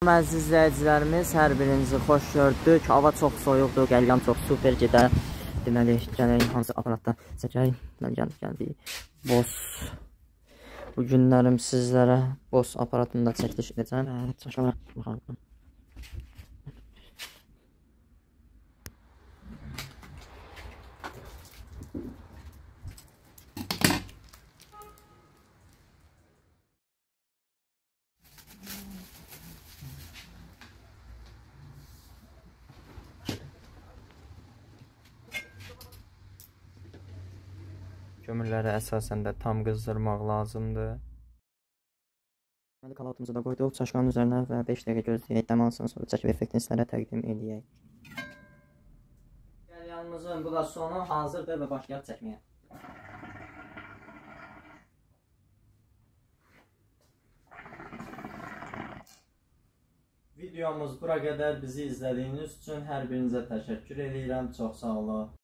Əziz izləyicilərimiz, hər birinizi xoş gördük. Hava çox soyuqdur, qəlyan çox super gedər. Deməli, gələk hansı aparatda çəkək. Gəldik. Boss. Bu günlərim sizlərə Boss aparatında çəkiliş edəcəm. Çəkələ baxalım. Kömürləri əsasən də tam qızdırmaq lazımdır. Deməli, kalatımızı da qoyduq çaşqanın üzərinə və 5 dəqiqə gözləyək. Dəmansın sonra çəkib effektini sizlərə təqdim edək. Qəlyanımızın bu da sonu hazırdır və başlayaq çəkməyə. Videomuz bura qədər bizi izlədiyiniz üçün hər birinizə təşəkkür edirəm. Çox sağ olun.